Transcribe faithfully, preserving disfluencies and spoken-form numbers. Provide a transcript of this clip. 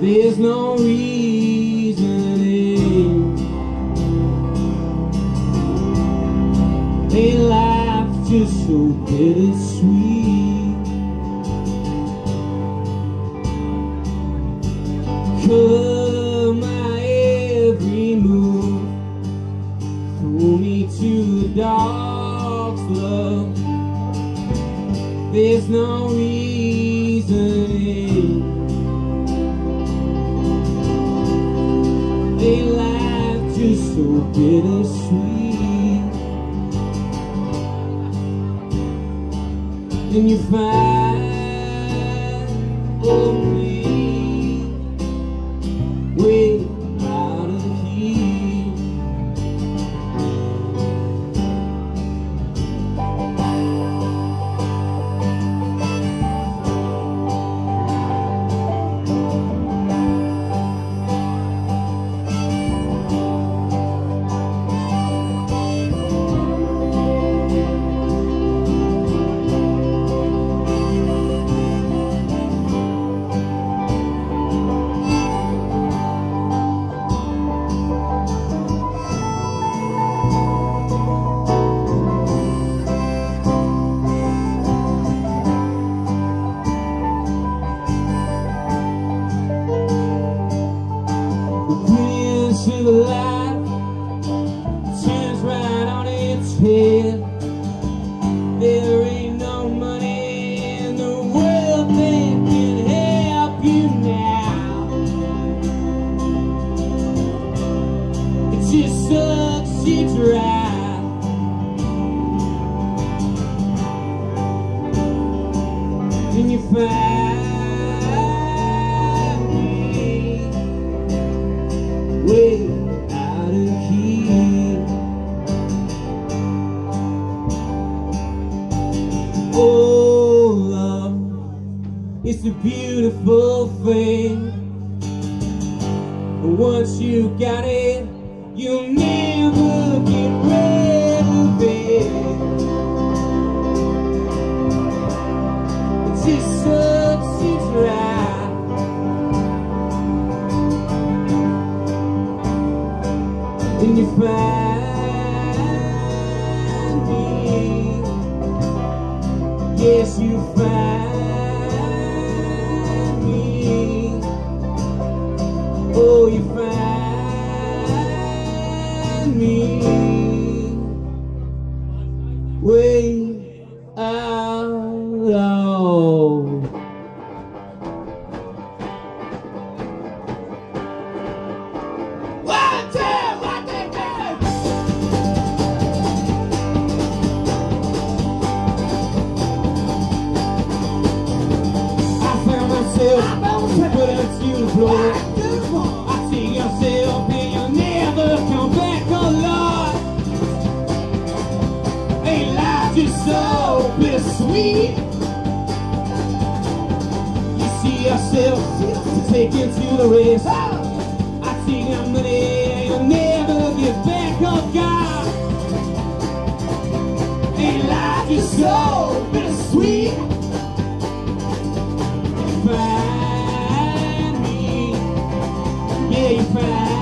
There's no reasoning. Ain't life just so bittersweet? Cut my every move, throw me to the dogs, love. There's no reasoning. Ain't life just so bittersweet? And you find only way out of here. To the light turns right on its head. There ain't no money in the world that can help you now. It just sucks you dry. And you find me way out of here. Oh, love, it's a beautiful thing. But once you got it, you'll never get rid of it. It just sucks you dry. And you find me, yes, you find me. Oh, you find me way out low. One, two, one, two, two. I found myself put it to the floor. I see yourself and you'll never come back, oh Lord. Ain't life just so bittersweet? You see yourself taken to the race. I see your money and you'll never get back, oh God. Ain't life just so bittersweet? You find me, yeah, you find